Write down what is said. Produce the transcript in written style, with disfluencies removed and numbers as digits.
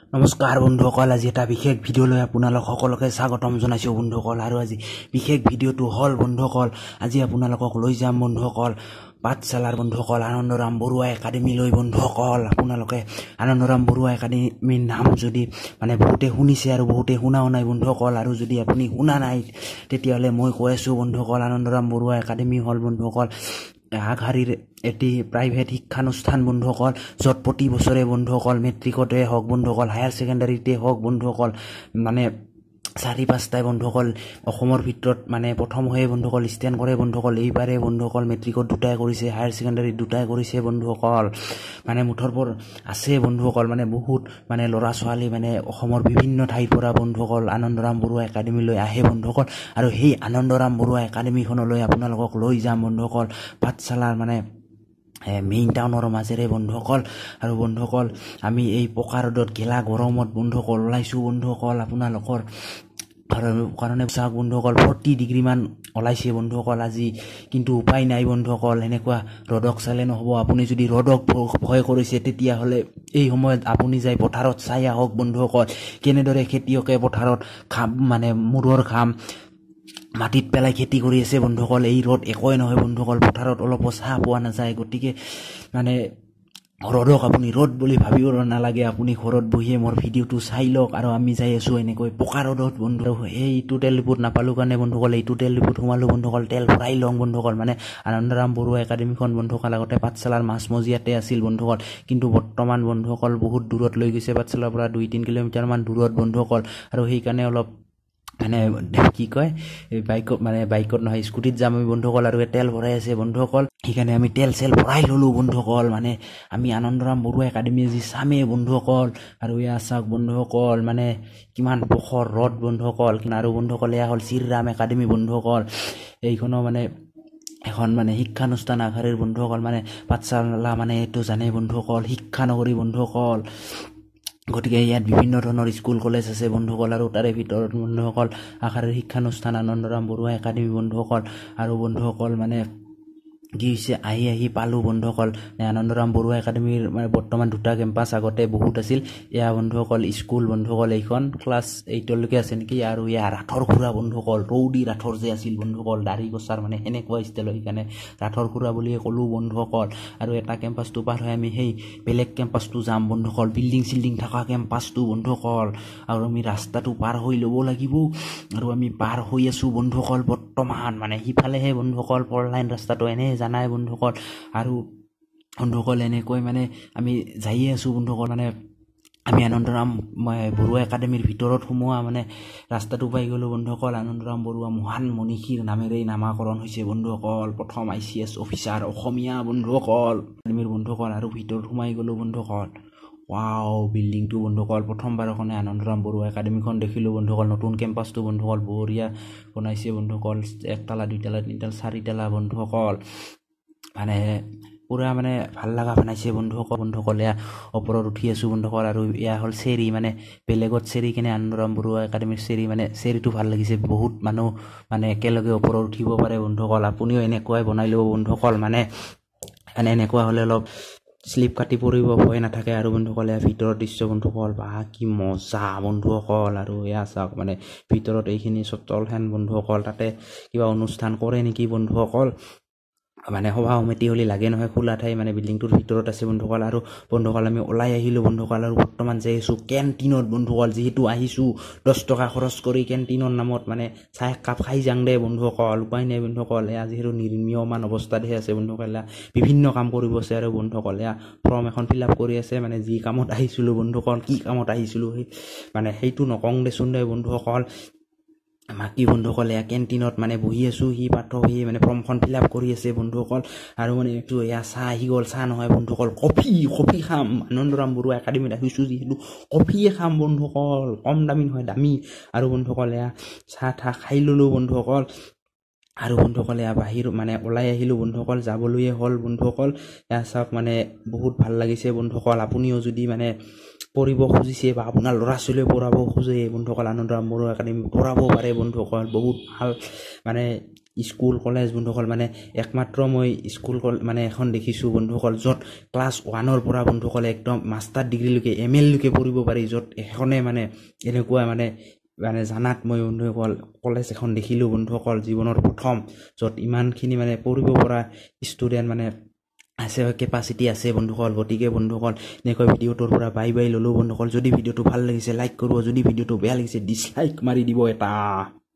নমস্কাৰ বন্ধুসকল, আজি এটা বিশেষ ভিডিঅ' লৈ আপোনালোক সকলোকে স্বাগতম জনাইছোঁ বন্ধুসকল। আৰু আজি বিশেষ ভিডিঅ'টো হ'ল বন্ধুসকল, আজি আপোনালোকক লৈ যাম বন্ধুসকল পাঠশালাৰ বন্ধুসকল আনন্দৰাম বৰুৱা একাডেমীলৈ। বন্ধুসকল, আপোনালোকে আনন্দৰাম বৰুৱা একাডেমীৰ নাম যদি বহুতে শুনিছে আৰু বহুতে শুনাও নাই বন্ধুসকল। আৰু যদি আপুনি শুনা নাই তেতিয়াহ'লে মই কৈ আছোঁ বন্ধুসকল, আনন্দৰাম বৰুৱা একাডেমী হ'ল বন্ধুসকল আগশাৰীৰ এটি প্ৰাইভেট শিক্ষানুষ্ঠান বন্ধুসকল, য'ত প্ৰতি বছৰে বন্ধুসকল মেট্ৰিকতে হওক বন্ধুসকল, হায়াৰ ছেকেণ্ডাৰীতে হওক বন্ধুসকল 4-5টাই বন্ধুসকল অসমৰ ভিতৰত প্ৰথম হৈ বন্ধুসকল ষ্টেণ্ড কৰে বন্ধুসকল। এইবাৰে বন্ধুসকল মেট্ৰিকত 2টাই কৰিছে, হায়াৰ ছেকেণ্ডাৰীত 2টাই কৰিছে বন্ধুসকল। মুঠৰ ওপৰত আছে বন্ধুসকল বহুত ল'ৰা ছোৱালী অসমৰ বিভিন্ন ঠাইৰ পৰা বন্ধুসকল আনন্দৰাম বৰুৱা একাডেমীলৈ আহে বন্ধুসকল। আৰু সেই আনন্দৰাম বৰুৱা একাডেমীখনলৈ আপোনালোকক লৈ যাম বন্ধুসকল পাঠশালাৰ মেইন টাউনৰ মাজেৰে বন্ধুসকল। আৰু বন্ধুসকল, আমি এই পকা ৰ'দত গেলা গৰমত বন্ধুসকল ওলাইছোঁ বন্ধুসকল আপোনালোকৰ কাৰণে চাওক বন্ধুসকল 40 ডিগ্ৰীমান ওলাইছে বন্ধুসকল আজি, কিন্তু উপায় নাই বন্ধুসকল। এনেকুৱা ৰ'দক চালে নহ'ব। আপুনি যদি ৰ'দক ভয় কৰিছে তেতিয়াহ'লে এই সময়ত আপুনি যাই পথাৰত চাই আহক বন্ধুসকল, কেনেদৰে খেতিয়কে পথাৰত মূৰৰ ঘাম মাটিত পেলাই খেতি কৰি আছে বন্ধুসকল। এই ৰ'দ একোৱে নহয় বন্ধুসকল, পথাৰত অলপ চাহ পোৱা নাযায়। গতিকে ৰ'দক আপুনি ৰ'দ বুলি ভাবিব নালাগে, আপুনি ঘৰত বহিয়ে মোৰ ভিডিঅ'টো চাই লওক। আৰু আমি যাই আছোঁ এনেকৈ পকা ৰ'দত বন্ধু। এইটো তেল ডিপুত নাপালোঁ কাৰণে বন্ধুসকল এইটো তেল ডিপুত সোমালোঁ বন্ধুসকল, তেল ভৰাই লওঁ বন্ধুসকল। আনন্দৰাম বৰুৱা একাডেমীখন বন্ধুসকল আগতে পাঠশালাৰ মাজমজিয়াতে আছিল বন্ধুসকল, কিন্তু বৰ্তমান বন্ধুসকল বহুত দূৰত লৈ গৈছে, পাঠশালাৰ পৰা 2-3 কিলোমিটাৰমান দূৰত বন্ধুসকল। আৰু সেইকাৰণে অলপ কি কয় বাইকত নহয় স্কুটিত যাম আমি বন্ধুসকল। আৰু তেল ভৰাই আছে বন্ধুসকল, সেইকাৰণে আমি তেল ভৰাই ল'লোঁ বন্ধুসকল। আমি আনন্দৰাম বৰুৱা একাডেমী যি চামেই বন্ধুসকল। আৰু এয়া চাওক বন্ধুসকল কিমান প্ৰখৰ ৰ'দ বন্ধুসকল। আৰু বন্ধুসকল এয়া হ'ল শ্ৰীৰাম একাডেমী বন্ধুসকল। এইখনো এখন শিক্ষানুষ্ঠান আগশাৰীৰ বন্ধুসকল পাঠশালা এইটো জানে বন্ধুসকল, শিক্ষানগৰী বন্ধুসকল। গতিকে ইয়াত বিভিন্ন ধৰণৰ স্কুল কলেজ আছে বন্ধুসকল। আৰু তাৰে ভিতৰত বন্ধুসকল আগশাৰীৰ শিক্ষানুষ্ঠান আনন্দৰাম বৰুৱা একাডেমী বন্ধুসকল। আৰু বন্ধুসকল কি হৈছে আহি পালোঁ বন্ধুসকল আনন্দৰাম বৰুৱা একাডেমীৰ বৰ্তমান 2টা কেম্পাছ, আগতে বহুত আছিল। এয়া বন্ধুসকল স্কুল বন্ধুসকল, এইখন ক্লাছ 8লৈকে আছে নেকি। আৰু এয়া ৰাঠৰ খুৰা বন্ধুসকল, ৰৌডি ৰাঠৰ যে আছিল বন্ধুসকল, দাঢ়ি গছাৰ সেনেকুৱা ষ্টাইলৰ, সেইকাৰণে ৰাঠৰ খুৰা বুলিয়ে ক'লোঁ বন্ধুসকল। আৰু এটা কেম্পাছটো পাৰ হৈ আমি সেই বেলেগ কেম্পাছটো যাম বন্ধুসকল, বিল্ডিং থকা কেম্পাছটো বন্ধুসকল। আৰু আমি ৰাস্তাটো পাৰ হৈ ল'ব লাগিব। আৰু আমি পাৰ হৈ আছোঁ বন্ধুসকল বৰ্তমান সিফালেহে বন্ধুসকল 4-লাইন ৰাস্তাটো এনে জানাই বন্ধুসকল। আৰু বন্ধুসকল এনেকৈ আমি যায়ে আছোঁ বন্ধুসকল। আমি আনন্দৰাম বৰুৱা একাডেমীৰ ভিতৰত সোমোৱা ৰাস্তাটো পাই গ'লোঁ বন্ধুসকল। আনন্দৰাম বৰুৱা মহান মনীষীৰ নামেৰেই নামাকৰণ হৈছে বন্ধুসকল, প্ৰথম ICS অফিচাৰ অসমীয়া বন্ধুসকল একাডেমীৰ বন্ধুসকল। আৰু ভিতৰত সোমাই গ'লোঁ বন্ধুসকল। বিল্ডিংটো বন্ধুসকল প্ৰথমবাৰৰ কাৰণে আনন্দৰাম বৰুৱা একাডেমীখন দেখিলোঁ বন্ধুসকল। নতুন কেম্পাছটো বন্ধুসকল বঢ়িয়া বনাইছে বন্ধুসকল, 1তলা 2তলা 3তলা 4তলা বন্ধুসকল। পুৰা ভাল লগা বনাইছে বন্ধুসকল। এয়া ওপৰত উঠি আছোঁ বন্ধুসকল। আৰু এয়া হ'ল চেৰি, বেলেগত চেৰি কিনে আনন্দৰাম বৰুৱা একাডেমীৰ চেৰি চেৰিটো ভাল লাগিছে। বহুত মানুহ একেলগে ওপৰত উঠিব পাৰে বন্ধুসকল। আপুনিও এনেকুৱাই বনাই ল'ব বন্ধুসকল। এনেকুৱা হ'লে অলপ শ্লিপ কাটি পৰিব ভয় নাথাকে। আৰু বন্ধুসকল এয়া ভিতৰৰ দৃশ্য বন্ধুসকল, কি মজা বন্ধুসকল। আৰু এয়া চাওক ভিতৰত এইখিনি চটলহেন বন্ধুসকল, তাতে কিবা অনুষ্ঠান কৰে নেকি বন্ধুসকল, সভা সমিতি হ'লে লাগে নহয়, খোলা ঠাই বিল্ডিংটোৰ ভিতৰত আছে বন্ধুসকল। আৰু বন্ধুসকল আমি ওলাই আহিলোঁ বন্ধুসকল। আৰু বৰ্তমান যাই আছোঁ কেণ্টিনত বন্ধুসকল, যিহেতু আহিছোঁ 10 টকা খৰচ কৰি কেণ্টিনৰ নামত চাহ একাপ খাই যাং দে বন্ধুসকল, উপায় নাই বন্ধুসকল। এয়া যিহেতু নিৰ্মীয়মান অৱস্থাতহে আছে বন্ধুসকল, বিভিন্ন কাম কৰিব আছে। আৰু বন্ধুসকল এয়া ফৰ্ম এখন ফিল আপ কৰি আছে, যি কামত আহিছিলোঁ বন্ধুসকল, কি কামত আহিছিলোঁ সেইটো নকওঁ দেচোন দে বন্ধুসকল। বাকী বন্ধুসকল এয়া কেণ্টিনত বহি আছোঁ, সি পাত্ৰ সি ফৰ্মখন ফিল আপ কৰি আছে বন্ধুসকল। আৰু এয়া চাহ আহি গ'ল, চাহ নহয় বন্ধুসকল কফি খাম। আনন্দৰাম বৰুৱা একাডেমীত আহিছোঁ যিহেতু কফিয়ে খাম বন্ধুসকল, কম দামী নহয় দামী। আৰু বন্ধুসকল এয়া চাহ খাই ল'লোঁ বন্ধুসকল। আৰু বন্ধুসকল এয়া বাহিৰ ওলাই আহিলোঁ বন্ধুসকল, যাবলৈয়ে হ'ল বন্ধুসকল। এয়া চাওক বহুত ভাল লাগিছে বন্ধুসকল। আপুনিও যদি পঢ়িব খুজিছে বা আপোনাৰ ল'ৰা ছোৱালীয়ে পঢ়াব খোজে বন্ধুসকল, আনন্দৰাম বৰুৱা একাডেমী পঢ়াব পাৰে বন্ধুসকল। বহুত ভাল স্কুল কলেজ বন্ধুসকল মানে একমাত্ৰ মই স্কুল মানে এখন দেখিছোঁ বন্ধুসকল য'ত ক্লাছ 1ৰ পৰা বন্ধুসকল একদম মাষ্টাৰ ডিগ্ৰীলৈকে ML লৈকে পঢ়িব পাৰি য'ত এখনে মানে এনেকুৱা মানে জানাত মই বন্ধুসকল কলেজ এখন দেখিলোঁ বন্ধুসকল জীৱনৰ প্ৰথম য'ত ইমানখিনি মানে পঢ়িব পৰা ষ্টুডেণ্ট মানে আছে কেপাচিটি আছে বন্ধুসকল গতিকে বন্ধুসকল এনেকৈ ভিডিঅ'টোৰ পৰা বাই ল'লোঁ বন্ধুসকল যদি ভিডিঅ'টো ভাল লাগিছে লাইক কৰিব যদি ভিডিঅ'টো বেয়া লাগিছে ডিছলাইক মাৰি দিব এটা